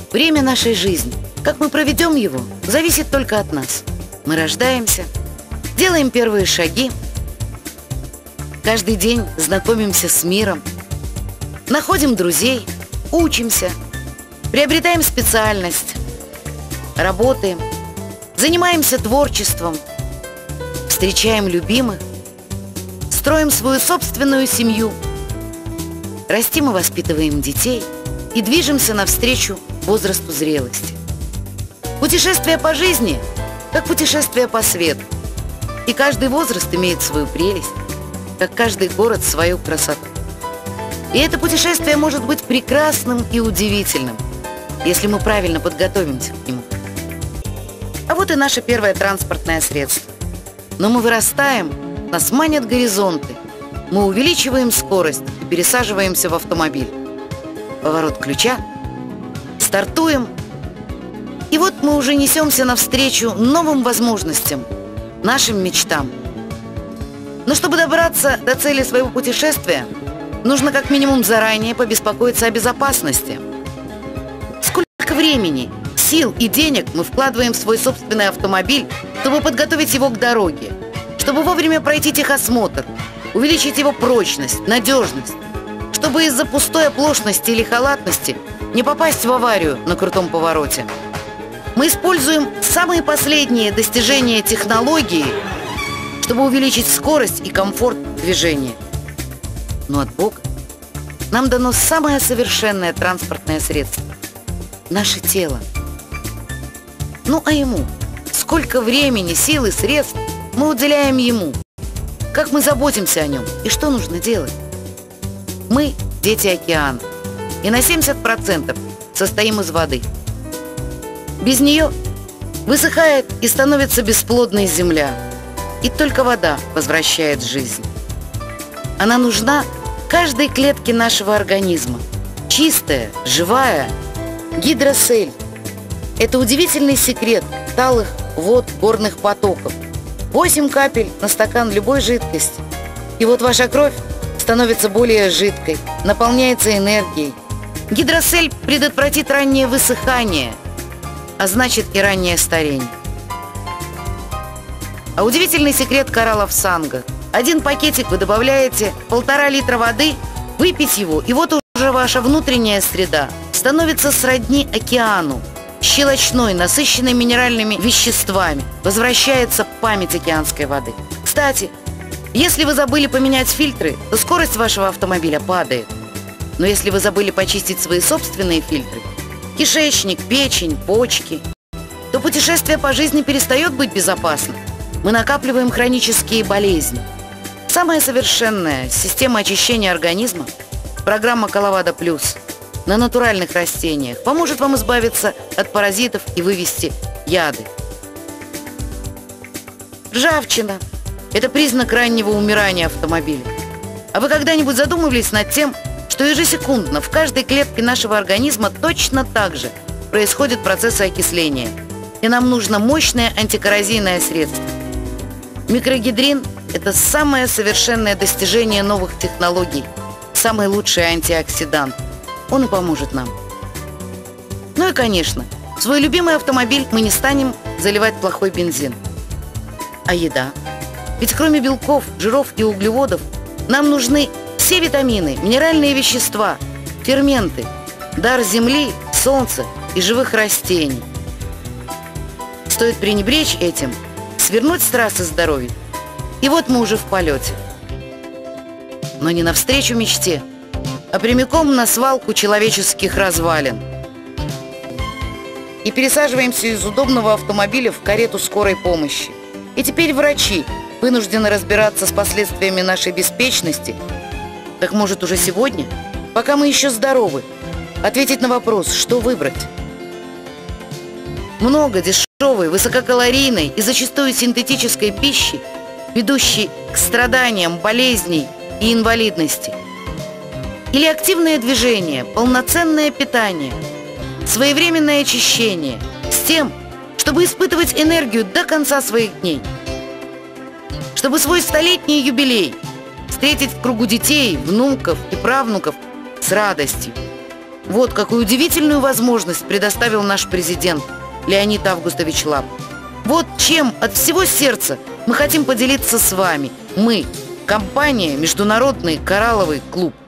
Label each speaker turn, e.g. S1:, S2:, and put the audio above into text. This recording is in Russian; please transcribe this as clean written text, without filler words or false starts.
S1: Время нашей жизни, как мы проведем его, зависит только от нас. Мы рождаемся, делаем первые шаги, каждый день знакомимся с миром, находим друзей, учимся, приобретаем специальность, работаем, занимаемся творчеством, встречаем любимых, строим свою собственную семью, растим и воспитываем детей и движемся навстречу возрасту зрелости. Путешествие по жизни, как путешествие по свету. И каждый возраст имеет свою прелесть, как каждый город свою красоту. И это путешествие может быть прекрасным и удивительным, если мы правильно подготовимся к нему. А вот и наше первое транспортное средство. Но мы вырастаем, нас манят горизонты, мы увеличиваем скорость и пересаживаемся в автомобиль. Поворот ключа, стартуем, и вот мы уже несемся навстречу новым возможностям, нашим мечтам. Но чтобы добраться до цели своего путешествия, нужно как минимум заранее побеспокоиться о безопасности. Сколько времени, сил и денег мы вкладываем в свой собственный автомобиль, чтобы подготовить его к дороге, чтобы вовремя пройти техосмотр, увеличить его прочность, надежность, чтобы из-за пустой оплошности или халатности не попасть в аварию на крутом повороте. Мы используем самые последние достижения технологии, чтобы увеличить скорость и комфорт движения. Но от Бога нам дано самое совершенное транспортное средство – наше тело. Ну а ему? Сколько времени, сил и средств мы уделяем ему? Как мы заботимся о нем? И что нужно делать? Мы – дети океана, и на 70% состоим из воды. Без нее высыхает и становится бесплодной земля, и только вода возвращает жизнь. Она нужна каждой клетке нашего организма. Чистая, живая. Гидросель – это удивительный секрет талых вод горных потоков. 8 капель на стакан любой жидкости. И вот ваша кровь становится более жидкой, наполняется энергией. Гидросель предотвратит раннее высыхание, а значит и раннее старение. А удивительный секрет кораллов санго. 1 пакетик вы добавляете 1,5 литра воды, выпить его, и вот уже ваша внутренняя среда становится сродни океану, щелочной, насыщенной минеральными веществами. Возвращается память океанской воды. Кстати, если вы забыли поменять фильтры, то скорость вашего автомобиля падает. Но если вы забыли почистить свои собственные фильтры, кишечник, печень, почки, то путешествие по жизни перестает быть безопасным. Мы накапливаем хронические болезни. Самая совершенная система очищения организма – программа Коловадо Плюс на натуральных растениях поможет вам избавиться от паразитов и вывести яды. Ржавчина – это признак раннего умирания автомобиля. А вы когда-нибудь задумывались над тем, что ежесекундно в каждой клетке нашего организма точно так же происходят процессы окисления, и нам нужно мощное антикоррозийное средство? Микрогидрин – это самое совершенное достижение новых технологий, самый лучший антиоксидант. Он и поможет нам. Ну и, конечно, в свой любимый автомобиль мы не станем заливать плохой бензин. А еда? Ведь кроме белков, жиров и углеводов нам нужны все витамины, минеральные вещества, ферменты, дар земли, солнца и живых растений. Стоит пренебречь этим, свернуть с трассы здоровья, и вот мы уже в полете. Но не навстречу мечте, а прямиком на свалку человеческих развалин. И пересаживаемся из удобного автомобиля в карету скорой помощи. И теперь врачи вынуждены разбираться с последствиями нашей беспечности. Так может уже сегодня, пока мы еще здоровы, ответить на вопрос, что выбрать? Много дешевой, высококалорийной и зачастую синтетической пищи, ведущей к страданиям, болезней и инвалидности. Или активное движение, полноценное питание, своевременное очищение с тем, чтобы испытывать энергию до конца своих дней. Чтобы свой 100-летний юбилей встретить в кругу детей, внуков и правнуков с радостью. Вот какую удивительную возможность предоставил наш президент Леонид Августович Лап. Вот чем от всего сердца мы хотим поделиться с вами. Мы, компания «Международный коралловый клуб».